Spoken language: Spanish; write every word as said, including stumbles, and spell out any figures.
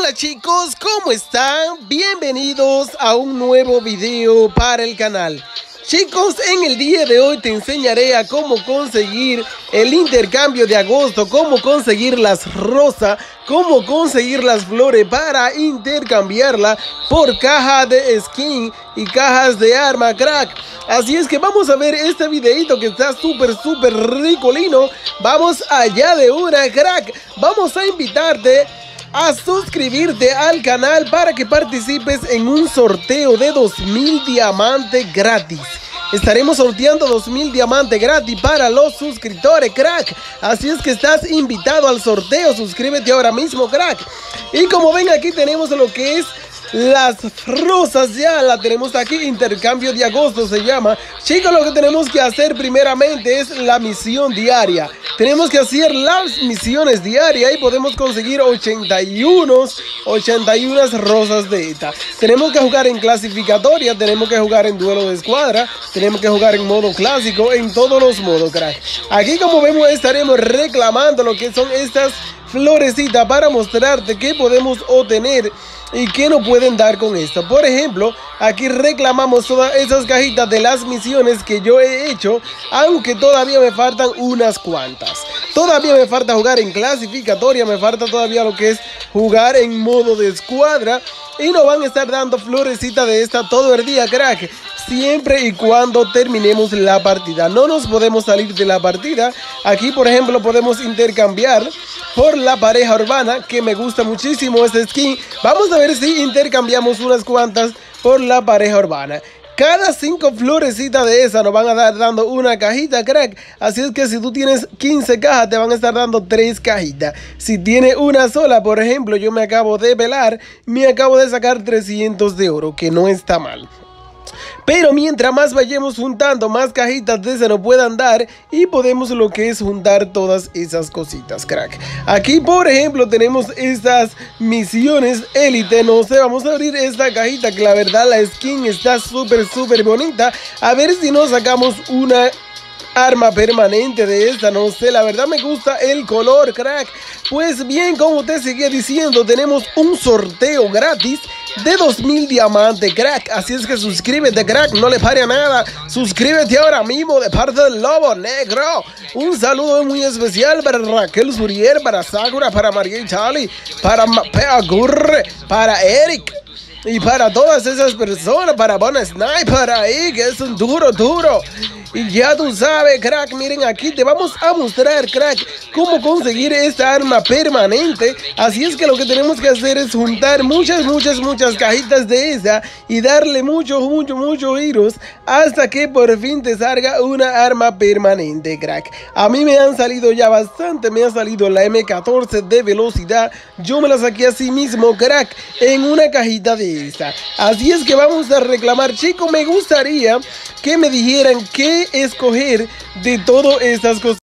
Hola chicos, ¿cómo están? Bienvenidos a un nuevo video para el canal. Chicos, en el día de hoy te enseñaré a cómo conseguir el intercambio de agosto, cómo conseguir las rosas, cómo conseguir las flores para intercambiarla por caja de skin y cajas de arma, crack. Así es que vamos a ver este videito que está súper súper ricolino. Vamos allá de una, crack. Vamos a invitarte a suscribirte al canal para que participes en un sorteo de dos mil diamantes gratis. Estaremos sorteando dos mil diamantes gratis para los suscriptores, crack. Así es que estás invitado al sorteo. Suscríbete ahora mismo, crack. Y como ven, aquí tenemos lo que es las rosas, ya la tenemos aquí, intercambio de agosto se llama. Chicos, lo que tenemos que hacer primeramente es la misión diaria. Tenemos que hacer las misiones diarias y podemos conseguir ochenta y uno rosas de esta. Tenemos que jugar en clasificatoria, tenemos que jugar en duelo de escuadra, tenemos que jugar en modo clásico, en todos los modos, crack. Aquí, como vemos, estaremos reclamando lo que son estas florecitas para mostrarte qué podemos obtener y qué nos pueden dar con esto. Por ejemplo, aquí reclamamos todas esas cajitas de las misiones que yo he hecho, aunque todavía me faltan unas cuantas. Todavía me falta jugar en clasificatoria, me falta todavía lo que es jugar en modo de escuadra, y nos van a estar dando florecitas de esta todo el día, crack, siempre y cuando terminemos la partida. No nos podemos salir de la partida. Aquí, por ejemplo, podemos intercambiar por la pareja urbana, que me gusta muchísimo esta skin. Vamos a ver si intercambiamos unas cuantas por la pareja urbana. Cada cinco florecitas de esa nos van a dar dando una cajita, crack. Así es que si tú tienes quince cajas, te van a estar dando tres cajitas. Si tienes una sola, por ejemplo, yo me acabo de pelar, me acabo de sacar trescientos de oro, que no está mal. Pero mientras más vayamos juntando, más cajitas de ese nos puedan dar, y podemos lo que es juntar todas esas cositas, crack. Aquí, por ejemplo, tenemos estas misiones élite. No sé, vamos a abrir esta cajita, que la verdad la skin está súper súper bonita. A ver si nos sacamos una arma permanente de esta, no sé, la verdad me gusta el color, crack. Pues bien, como te seguía diciendo, tenemos un sorteo gratis de dos mil diamantes, crack. Así es que suscríbete, crack, no le pare a nada. Suscríbete ahora mismo de parte del Lobo Negro. Un saludo muy especial para Raquel Surier, para Sakura, para María y Charlie, para Mapea Gurre, para Eric y para todas esas personas, para Bon Sniper ahí, que es un duro, duro. Y ya tú sabes, crack, miren, aquí te vamos a mostrar, crack, cómo conseguir esta arma permanente. Así es que lo que tenemos que hacer es juntar muchas, muchas, muchas cajitas de esa y darle muchos, muchos, muchos giros hasta que por fin te salga una arma permanente, crack. A mí me han salido ya bastante, me ha salido la M catorce de velocidad. Yo me la saqué así mismo, crack, en una cajita de esta. Así es que vamos a reclamar, chicos, me gustaría que me dijeran qué escoger de todas estas cosas.